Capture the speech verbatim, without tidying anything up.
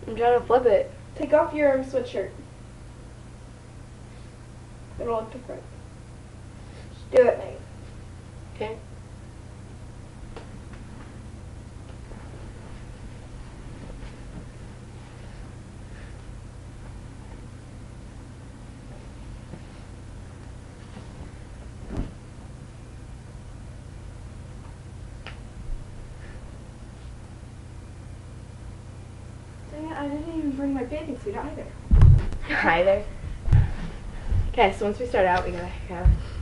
I'm trying to flip it. Take off your sweatshirt. It'll look different. Just do it, Nate. Okay. Dang it, I didn't even bring my bathing suit either. Hi there. Okay, so once we start out, we gotta, gotta